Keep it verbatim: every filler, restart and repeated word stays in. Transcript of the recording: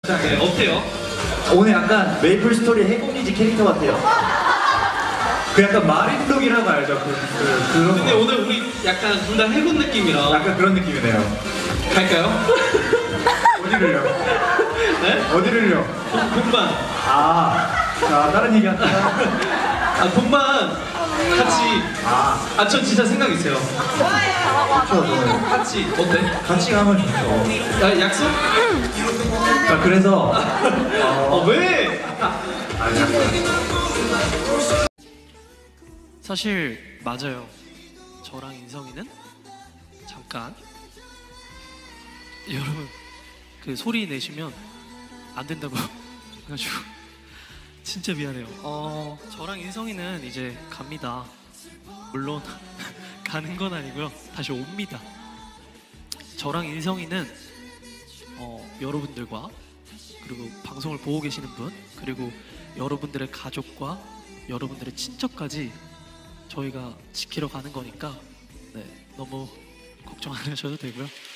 네, 어때요? 오늘 약간 메이플 스토리 해공리지 캐릭터 같아요. 그 약간 마린독이라고 알죠? 그, 그, 그런 근데 거. 오늘 우리 약간 둘 다 해군 느낌이라 약간 그런 느낌이네요. 갈까요? 어디를요? 네? 어디를요? 동반. 아, 자, 다른 얘기 할까요? 아, 동반 같이. 아, 아, 전 진짜 생각 있어요. 좋죠, 저는. 같이. 어때? 같이 가면 좋죠. 아, 약속? 자, 그래서. 어, 왜? 아, 약간. 사실 맞아요. 저랑 인성이는 잠깐 여러분 그 소리 내시면 안 된다고 해가지고 진짜 미안해요. 어 저랑 인성이는 이제 갑니다. 물론 가는 건 아니고요. 다시 옵니다. 저랑 인성이는 어, 여러분들과 그리고 방송을 보고 계시는 분 그리고 여러분들의 가족과 여러분들의 친척까지 저희가 지키러 가는 거니까 네, 너무 걱정 안 하셔도 되고요.